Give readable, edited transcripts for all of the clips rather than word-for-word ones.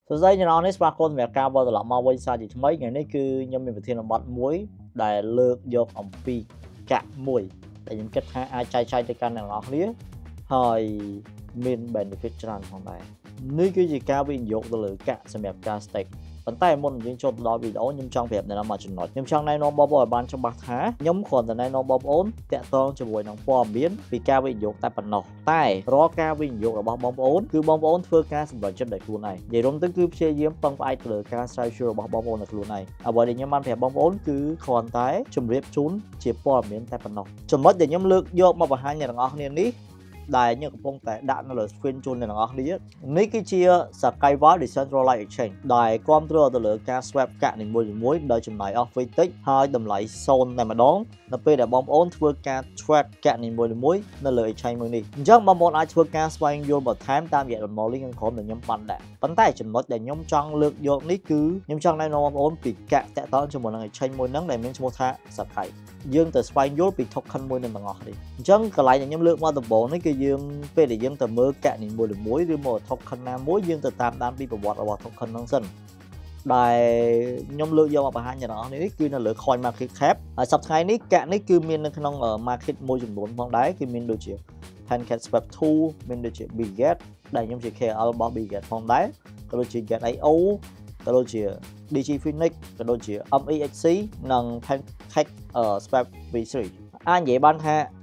សួស្តីអ្នកនរនេះស្វាគមន៍សម្រាប់ការវិលត្រឡប់មកវិញសារជាថ្មីថ្ងៃនេះគឺខ្ញុំមានប្រធានបទមួយដែលលើកយកអំពីកាក់មួយដែលខ្ញុំគិតថាអាចចែកចាយទៅកាន់អ្នកនរគ្នាហើយមាន benefit ច្រើនផងដែរនេះគឺជាការវិនិយោគទៅលើកាក់សម្រាប់ការ stake ប៉ុន្តែមុនយើងចូលទៅដល់វីដេអូខ្ញុំចង់ប្រាប់អ្នកនរមកចំណុចខ្ញុំចង់ណែនាំបងប្អូនឲ្យបានច្បាស់ថាខ្ញុំគ្រាន់តែណែនាំបងប្អូនតាក់ទងជាមួយនឹងព័ត៌មានពីការវិនិយោគតែប៉ុណ្ណោះតែរាល់ការវិនិយោគរបស់បងប្អូនគឺបងប្អូនធ្វើការសម្រេចចិត្តដោយខ្លួនឯងនិយាយរួមទៅគឺព្យាយាមពឹងផ្អែកទៅលើការស្រាវជ្រាវរបស់បងប្អូននៅខ្លួនឯងអ្វីដែលខ្ញុំបានប្រាប់បងប្អូនគឺគ្រាន់តែជម្រាបជូនជាព័ត៌មានតែប៉ុណ្ណោះចំណុចដែលខ្ញុំលើកយកមកបង្ហាញអ្នកទាំងអស់គ្នានេះដែលខ្ញុំកំពុងតែដាក់នៅលើ screen ជូនអ្នកទាំងអស់គ្នានេះគឺជា Skyval Decentralized Exchange ដែលគ្រប់គ្រងទៅលើការ swap កាក់នីមួយៗដោយចំណាយអស់ fee តិចហើយតម្លៃ0តែម្ដងនៅពេលដែលបងប្អូនធ្វើការ trade កាក់នីមួយៗនៅលើ exchange មួយនេះអញ្ចឹងបងប្អូនអាចធ្វើការស្វែងយល់បន្ថែមតាមរយៈ link ខាងក្រោមដែលខ្ញុំបានដាក់ប៉ុន្តែចំណុចដែលខ្ញុំចង់លើកយកនេះគឺខ្ញុំចង់ណែនាំបងប្អូនពីកាក់តាក់ទងជាមួយនឹង exchange មួយហ្នឹងដែលមានឈ្មោះថា Sky យើងទៅស្វែងយល់ពី token មួយនឹងទាំងអស់នេះអញ្ចឹងកន្លែងដែលខ្ញុំលើកមកដំបូងនេះគឺយើងពេលដែលយើងទៅមើលកាក់នីមួយឬមក token ណាមួយយើងទៅតាមដានពីប្រវត្តិរបស់ token ហ្នឹងសិនដែលខ្ញុំលើកយកមកបង្ហាញអ្នកនរនេះគឺនៅលើ Coin Market Cap ហើយសប្តាហ៍ថ្ងៃនេះកាក់នេះគឺមាននៅក្នុង market មួយចំនួនផងដែរគឺមានដូចជា PancakeSwap 2មានដូចជា Bitget ដែលខ្ញុំជា KOL របស់ Bitget ផងដែរក៏ដូចជា Get.io ក៏ដូចជា DigiPhoenix ក៏ដូចជា MEXC និង PancakeSwap V3 អាចនិយាយបានថា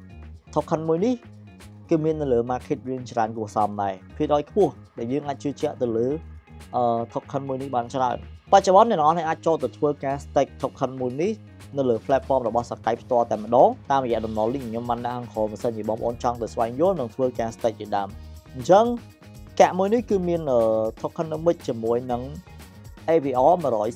token មួយនេះគឺមាននៅលើ market រៀងច្រើនគួរសមដែរភាគរយខ្ពស់ដែលយើងអាចជឿជាក់ទៅលើtoken មួយនេះបានច្រើនបច្ចុប្បន្នអ្នកនរអាចចូលទៅធ្វើការ stake token មួយនេះនៅលើ platform របស់ Sky ផ្ទាល់តែម្ដងតាមរយៈដំណ link ខ្ញុំបានដាក់ខាងក្រោមបើសិនជាបងប្អូនចង់ទៅស្វែងយល់និងធ្វើការ stake ជាដើមអញ្ចឹងកាក់មួយនេះគឺមាន tokenomics ជាមួយនឹង APR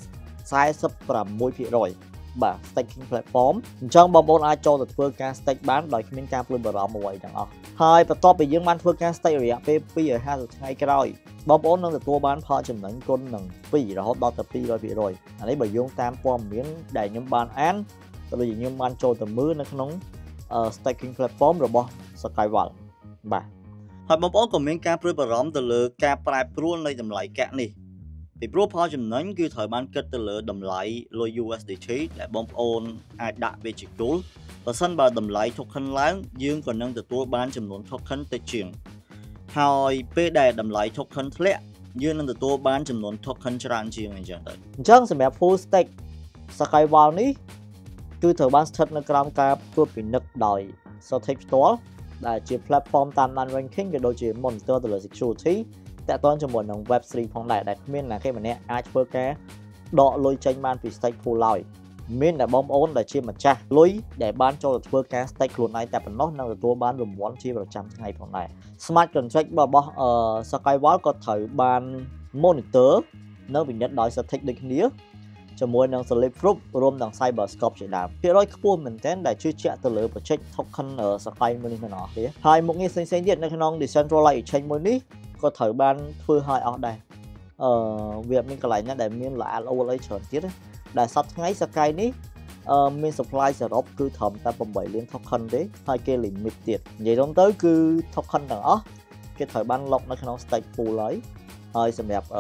146% បាទ staking platform អញ្ចឹងបងប្អូនអាចចូលទៅធ្វើការ stake បានដោយគ្មានការព្រួយបារម្ភអ្វីទាំងអស់ហើយបន្ទាប់ពីយើងបានធ្វើការ stake រយៈពេល250ថ្ងៃក្រោយបងប្អូននឹងទទួលបានផលចំណេញគុណនឹង2រហូតដល់ទៅ 200% អានេះបើយោងតាមព័ត៌មានដែលខ្ញុំបានអានក៏ដូចជាខ្ញុំបានចូលទៅមើលនៅក្នុង staking platform របស់ Skyval បាទហើយបងប្អូនក៏មានការព្រួយបារម្ភទៅលើការប្រែប្រួលនៃតម្លៃកាក់នេះពីព្រោះផលចំណេញគឺត្រូវបានគិតទៅលើតម្លៃលុយ USDT ដែលបងប្អូនអាចដាក់វាជាគោលបើសិនបើតម្លៃ token ឡើងយើងក៏នឹងទទួលបានចំនួន token តិចជាងហើយពេលដែលតម្លៃ token ធ្លាក់យើងនឹងទទួលបានចំនួន token ច្រើនជាងអញ្ចឹងទៅអញ្ចឹងសម្រាប់ full stake Skyval នេះគឺត្រូវបានស្ថិតនៅក្រោមការត្រួតពិនិត្យដោយ Certec ផ្ទាល់ដែលជា platform តាមដាន ranking ក៏ដូចជា monitor ទៅលើ securityតាក់ទងជាមួយនឹង Web3 ផងដែរដែលគ្មានណាគេម្នាក់អាចធ្វើការដកលុយចេញបានពី stake pool ឡើយមានតែបងប្អូនដែលជាម្ចាស់លុយដែលបានចូលទៅធ្វើការ stake ខ្លួនឯងតែប៉ុណ្ណោះនឹងទទួលបានរង្វាន់ជាប្រចាំថ្ងៃផងដែរ Smart contract របស់Skyval ក៏ត្រូវបាន monitor និងពិនិត្យដោយ Certec ដូចគ្នាជាមួយនឹង Solid Proof រួមទាំង Cyberscope ជាដើមភាគរយខ្ពស់មែនទែនដែលជឿជាក់ទៅលើ project token Sky មួយនេះទាំងអស់គ្នាហើយមុខងារផ្សេងៗទៀតនៅក្នុង Decentralized Exchange មួយនេះក៏ត្រូវបានធ្វើឲ្យអស់ដែរវាមានកន្លែងណាដែលមានល្អអូលអីច្រើនទៀតដែលសប្តាហ៍ថ្ងៃ Sky នេះមាន supply សរុបគឺត្រឹមតែ8លាន token ទេហើយគេ limit ទៀតនិយាយរួមទៅគឺ token ទាំងអស់គេត្រូវបាន lock នៅក្នុង stake pool ហើយសម្រាប់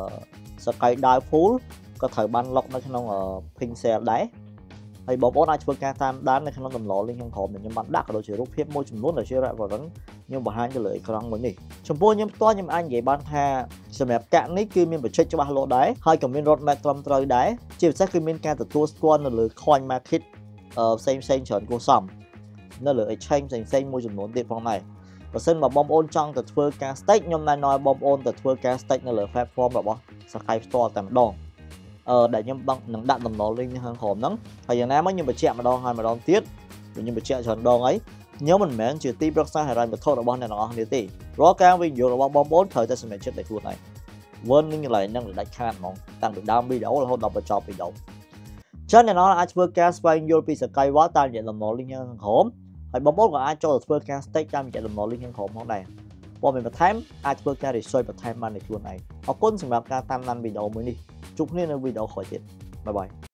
Sky DAO pool ក៏ត្រូវបាន lock នៅក្នុង pink sale ដែរហើយបងប្អូនអាចធ្វើការតាមដាននៅក្នុងដំណ link ខាងក្រោមដែលខ្ញុំបានដាក់ក៏ដូចជារូបភាពមួយចំនួនដែលជា reference ខ្ញុំបង្ហាញទៅលើអេក្រង់មួយនេះចំពោះខ្ញុំផ្ទាល់ខ្ញុំអាចនិយាយបានថាសម្រាប់កាក់នេះគឺមានបច្ចេកច្បាស់លាស់ដែរហើយក៏មាន roadmap ត្រឹមត្រូវដែរជាពិសេសគឺមានការទទួលស្គាល់នៅលើ coin market ផ្សេងច្រើនគួរសមនៅលើ exchange ផ្សេងមួយចំនួនទៀតផងដែរបើសិនបើបងប្អូនចង់ទៅធ្វើការ stake ខ្ញុំណែនាំឲ្យបងប្អូនទៅធ្វើការ stake នៅលើ platform របស់ Sky ផ្ទាល់តែម្ដងដែលខ្ញុំនឹងដាក់ដំណ link នៅខាងក្រោមហ្នឹងហើយយ៉ាងណាមកខ្ញុំបញ្ជាក់ម្ដងហើយម្ដងទៀតខ្ញុំបញ្ជាក់ច្រើនដងហើយខ្ញុំមិនមែនជាទីប្រឹក្សាហិរញ្ញវត្ថុរបស់អ្នកទាំងអស់គ្នាទេរាល់ការវិនិយោគរបស់បងប្អូនត្រូវតែសម្រេចចិត្តដោយខ្លួនឯងវើនឹងកន្លែងហ្នឹងដាច់ខាតហ្មងតាំងពីដើមវីដេអូរហូតដល់បញ្ចប់វីដេអូចឹងអ្នកនរអាចធ្វើការស្វែងយល់ពី Skyval តាមរយៈដំណ link ខាងក្រោមហើយបងប្អូនក៏អាចចូលទៅធ្វើការ stake តាមរយៈដំណ link ខាងក្រោមផងដែរព័ត៌មានបន្ថែមអាចធ្វើការ research បន្ថែមបានដោយខ្លួនឯងអរគុណសម្រាប់ការតាមដានវីដេអូមួយនេះជួបគ្នានៅវីដេអូក្រោយទៀតបាយបាយ